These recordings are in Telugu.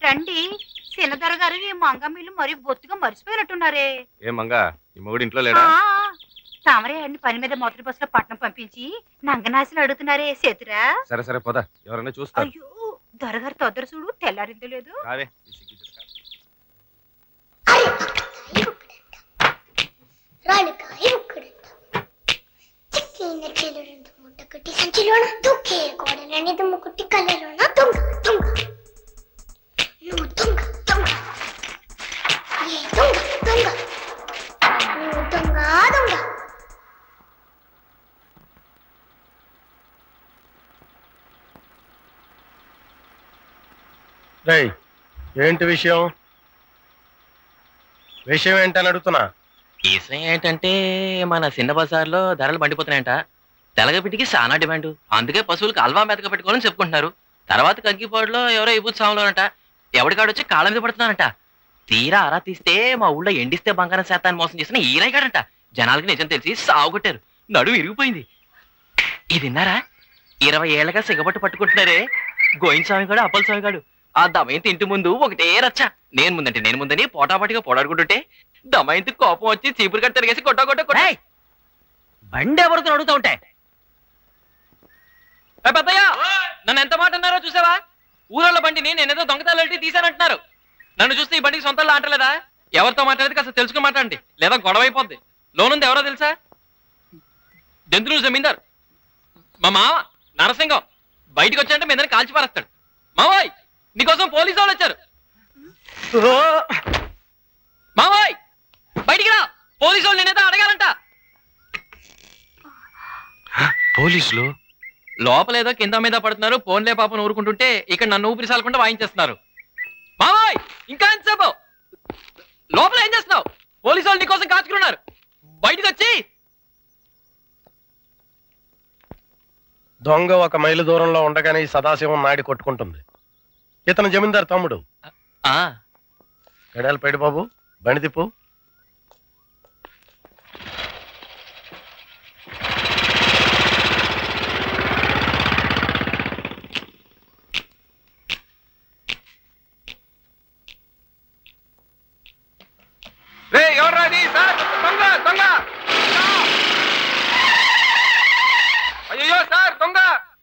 రండి. సినదర గారు ఈ మంగమ్మీలు మరి బొత్తుగా మర్చిపోయినట్టున్నారే. ఏ మంగా ఈ మొగుడు ఇంట్లో లేడా? తామరే అన్ని పని మీద మొదటి బస్సులో పట్నం పంపించి నంగనాశలు అడుగుతున్నారే సేతురా. సరే సరే పోదా, ఎవరన్నా చూస్తారు. అయ్యో దొరగారు తొందర చూడు, తెల్లారిందో లేదు. రావే. ఏంటి విషయం? విషయం ఏంటని అడుగుతున్నా. విషయం ఏంటంటే మన చిన్న బజార్లో ధరలు మండిపోతున్నాయంట. తెలగపిటికి చాలా డిమాండ్, అందుకే పశువులకు అల్వా మెతక పెట్టుకోవాలని చెప్పుకుంటున్నారు. తర్వాత కంకిపాడులో ఎవరో ఇబుత్ సాములోనంట ఎవడికాడొచ్చి కాళ్ళ మీద పడుతున్నానంట. తీరా ఆరా తీస్తే మా ఊళ్ళో ఎండిస్తే బంగారం శాతాన్ని మోసం చేసిన ఈరాయిగాడంట. జనాలకి నిజం తెలిసి సాగుకొట్టారు, నడుము ఇరిగిపోయింది. ఇది విన్నారా? 20 ఏళ్లగా సిగబట్టు పట్టుకుంటున్నారే గోయిన్ స్వామిగాడు అప్పల స్వామిగాడు. ఆ దమయంతి ఇంటి ముందు ఒకటే రచ్చ. నేను ముందని పోటాపాటిగా పోడాడుకుంటుంటే దమయంతి కోపం వచ్చి చీపురు కట్ట తిరిగేసి కొట్ట బండి ఎవరితో అడుగుతా ఉంటే పెద్దయ్య నన్ను ఎంత మాట అన్నారో చూసావా? ఊరోళ్ళ బండిని నేనేదో దొంగతనాలు తీశానంటున్నారు. నన్ను చూస్తే ఈ బండికి సొంతల్లో అంటలేదా? ఎవరితో మాట్లాడేది కాస్త తెలుసుకుని మాట్లాడండి, లేదా గొడవ అయిపోద్ది. లోనుంది ఎవరో తెలుసా? దెందులు జమీందార్ మా మామ నరసింగం. బయటికి వచ్చాయంటే మీదని కాల్చి పారేస్తాడు. మావోయ్ నీకోసం పోలీసు వాళ్ళు వచ్చారు. మావోయ్ బయటికి రా, పోలీసు వాళ్ళు నేనేదో అడగాలంట. పోలీసులు లోపలేదో కింద మీద పడుతున్నారు. ఫోన్లే పాపను ఊరుకుంటుంటే ఇక్కడ నన్ను ఊపిరి సాలకుండా వాయించేస్తున్నారు. మావోయ్ ఇంకా ఎంతసేపు? లోపల ఏం చేస్తున్నావు? పోలీసు వాళ్ళు నీకోసం కాచుకున్నారు. బయటికి వచ్చి. దొంగ 1 మైలు దూరంలో ఉండగానే ఈ సదాశివం నాడి కొట్టుకుంటుంది. ఇతను జమీందారు తమ్ముడు. గడాలు పెడి బాబు, బండి తిప్పు. ఎవరాది సార్? దొంగ దొంగ! అయ్యో సార్ దొంగ!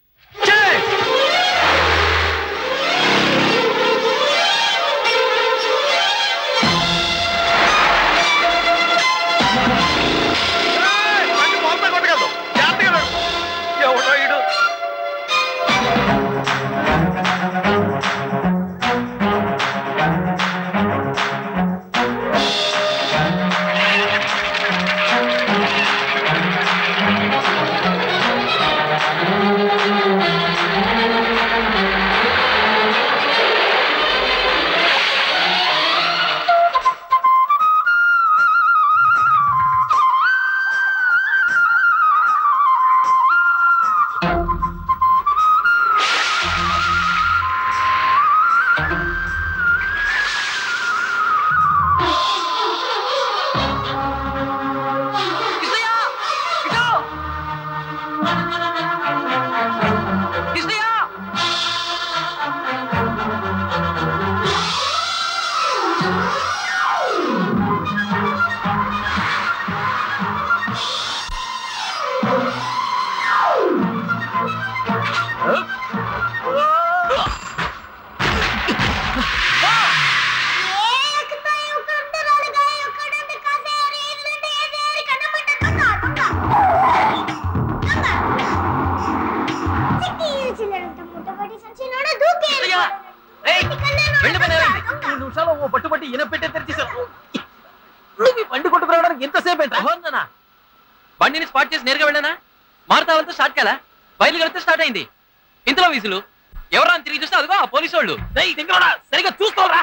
పట్టుబట్టి ఇనపెట్టే తెరిచేశారు. బండి కొట్టుకురావడానికి ఎంతసేపు ఏంటా? బండిని స్పాట్ చేసి నేరుగా వెళ్ళానా? మారుతావంతా స్టార్ట్ కదా, బయలు కలిపితే స్టార్ట్ అయింది. ఇంతలో వీసులు ఎవరా అని తిరిగి చూస్తే అదిగో ఆ పోలీసు వాళ్ళు. సరిగా చూసుకోరా.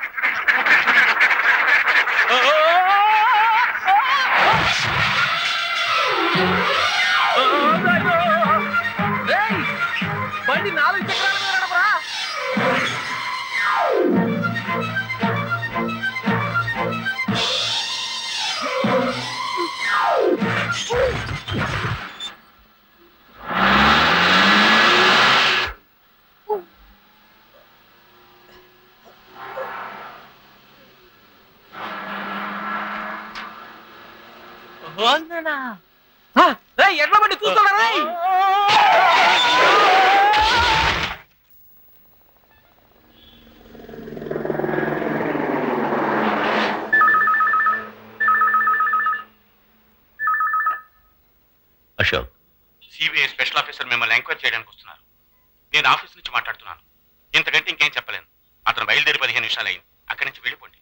బండి 4 చక్రాల మీద నడపరా. ఎట్లా పట్టి చూస్తారా? అశోక్, సిబిఐ స్పెషల్ ఆఫీసర్ మిమ్మల్ని ఎంక్వైరీ చేయడానికి వస్తున్నారు. నేను ఆఫీస్ నుంచి మాట్లాడుతున్నాను. ఇంతకంటే ఇంకేం చెప్పలేను. అతను బయలుదేరి 15 నిమిషాలు అయింది. అక్కడి నుంచి వెళ్ళిపోండి.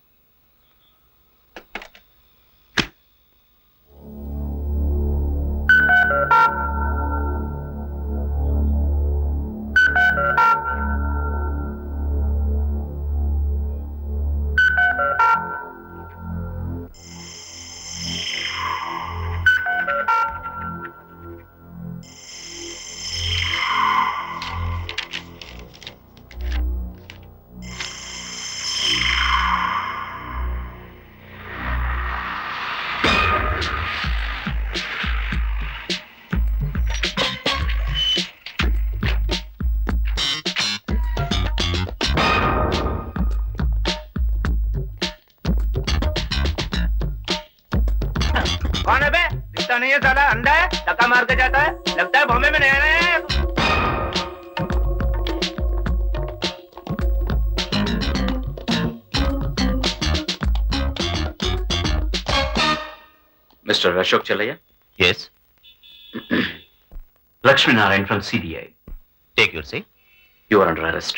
कौन है बे? दिखता नहीं है साला, अंधा है, धक्का मार के जाता है, लगता है बॉम्बे में नया नया है। Mister Ashok Chellaiah, yes, Lakshminarayana from CBI. Take your seat. You are under arrest.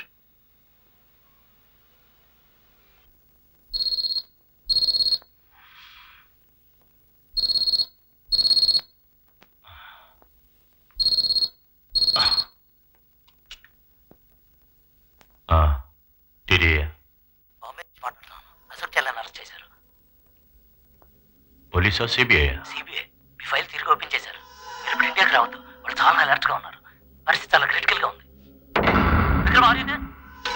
Ashok చెల్లని అరెస్ట్ చేశారు. పోలీసా సిబిఐ? సిబిఐ మీ ఫైల్ తిరిగి ఓపెన్ చేశారు. మీరు ఇప్పుడు ఇండియాకి రావద్దు. వాళ్ళు చాలా అలర్ట్ గా ఉన్నారు. పరిస్థితి చాలా క్రిటికల్ గా ఉంది. Vikram, are you there?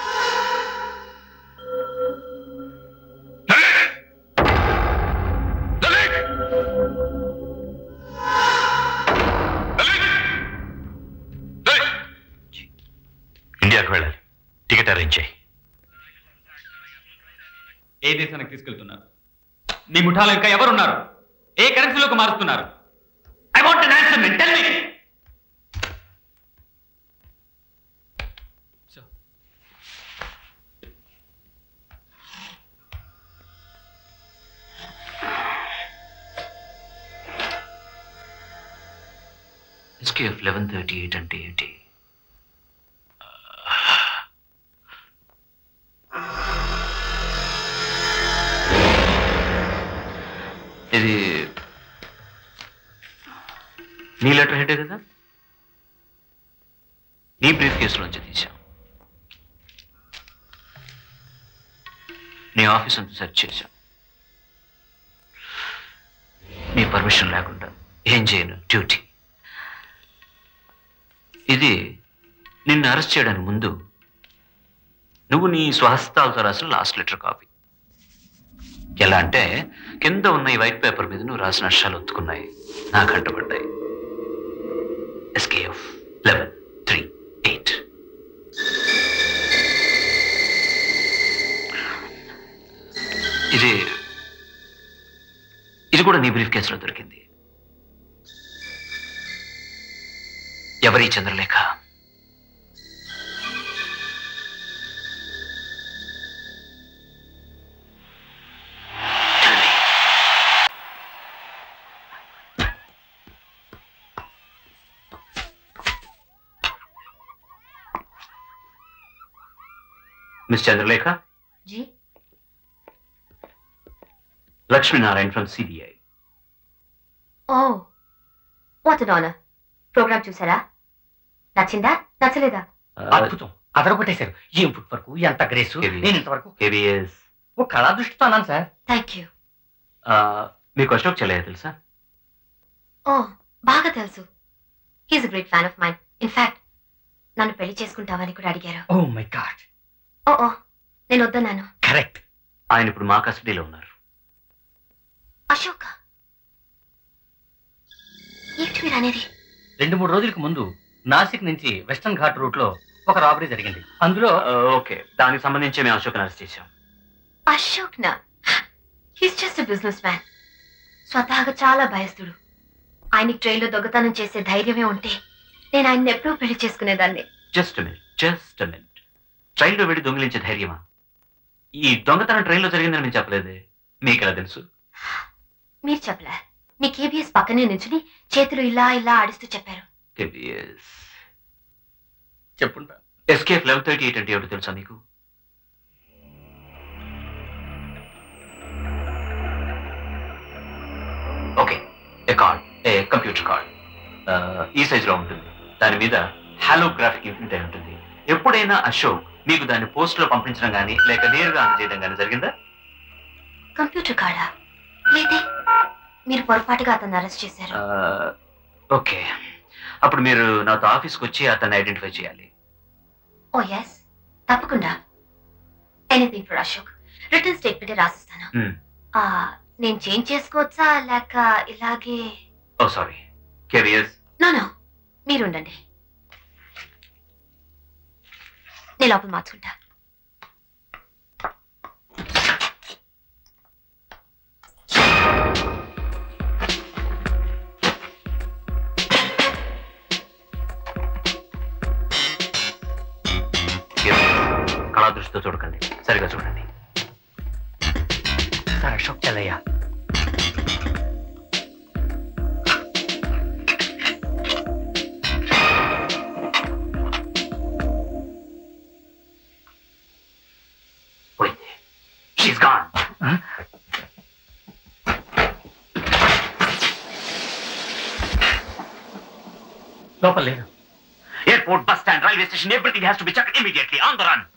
ఇండియాకి వెళ్ళాలి. టికెట్ అరేంజ్ చేయి. ఏ దేశానికి తీసుకెళ్తున్నారు? మీ ముఠాలో ఇంకా ఎవరున్నారు? ఏ కరెన్సీలోకి మారుస్తున్నారు? I want an answer, man. Tell me. SKF 1138 అంటే ఏంటి? ఇది నీ లెటర్ హెడ్ కదా? నీ బ్రీఫ్ కేసులోంచి తీసాం. నీ ఆఫీస్ అంతా సెర్చ్ చేశాం. నీ పర్మిషన్ లేకుండా ఏం చేయను, డ్యూటీ. ఇది నిన్ను అరెస్ట్ చేయడానికి ముందు నువ్వు నీ స్వహస్తాలతో రాసిన లాస్ట్ లెటర్ కాపీ. ఎలా అంటే కింద ఉన్న ఈ వైట్ పేపర్ మీద నువ్వు రాసిన అక్షరాలు ఒత్తుకున్నాయి, నా కంటపడ్డాయి. SKF 1138. ఇది కూడా నీ బ్రీఫ్ కేసులో దొరికింది. ఎవరి Chandralekha? Miss Chandralekha ji, Lakshmi Narayan from CBI. Oh what an honour. Programme చూసారా? నచ్చిందా నచ్చలేదా? అద్భుతం, అదరగొట్టేశారు. ఏం ఫుట్ వరకు, ఎంత గ్రేసు. నేను ఇంతవరకు ఓ కళా దృష్టితో అన్నాను సార్. Thank you. మీకు అశోక్ చెల్లయ్య తెలుసా? ఓ బాగా తెలుసు. He's a great fan of mine. In fact నన్ను పెళ్లి చేసుకుంటావని కూడా అడిగారు. Oh my God. ఓ నేను వద్దన్నాను. కరెక్ట్. ఆయన ఇప్పుడు మా కస్టడీలో ఉన్నారు. అశోక్ ఏంటి మీరు అనేది? 2-3 రోజులకు ముందు నాసిక్ నుంచి వెస్టర్న్ ఘాట్ రూట్ లో ఒక రాబరీ జరిగింది. అందులో ఓకే, దానికి సంబంధించి మేము అశోక్ అరెస్ట్ చేశాం. అశోక్ నా he's just a businessman. స్వతహాగా చాలా భయస్తుడు. ఆయనకి ట్రైన్లో దొంగతనం చేసే ధైర్యమే ఉంటే నేను ఆయన్ని ఎప్పుడూ పెళ్లి చేసుకునేదాన్ని. Just minute. ట్రైన్లో వెళ్ళి దొంగిలించే ధైర్యమా? ఈ దొంగతనం ట్రైన్లో జరిగిందని నేను చెప్పలేదే, మీకు ఎలా తెలుసు? మీరు చెప్పలే, మీ కేబిఎస్ పక్కనే నించుని చేతులు ఇలా ఇలా ఆడిస్తూ చెప్పారు. కేబిఎస్ చెప్పుంటా. ఎస్కేఎఫ్ 1138 అంటే ఏమిటో తెలుసా మీకు? ఓకే, ఏ కంప్యూటర్ కార్డ్ ఈ సైజులో ఉంటుంది. దాని మీద హాలోగ్రాఫిక్ ఇంప్రింట్ అయి ఉంటుంది. ఎప్పుడైనా అశోక్ మీకు దాన్ని పోస్ట్ లో పంపించడం గానీ లేక నేరుగా అందజేయడం గానీ జరిగిందా? కంప్యూటర్ కార్డా? లేదే, మీరు పొరపాటుగా అతన్ని అరెస్ట్ చేశారు. ఓకే, అప్పుడు మీరు నాతో ఆఫీస్కి వచ్చి అతన్ని ఐడెంటిఫై చేయాలి. ఓ ఎస్, తప్పకుండా. Anything for Ashok. Return statement రాసిస్తాను. నేను చేంజ్ చేసుకోవచ్చా లేక ఇలాగే? ఓ సారీ, కేవియస్. నో మీరు ఉండండి, నేను లోపల మార్చుకుంటా. కళా దృష్టితో చూడకండి, సరిగా చూడండి. సార్ అశోక్ చెల్లయ్య. పోయింది. She's gone. లోపల లేదు. Airport, bus stand, railway station, everything has to be checked immediately. On the run.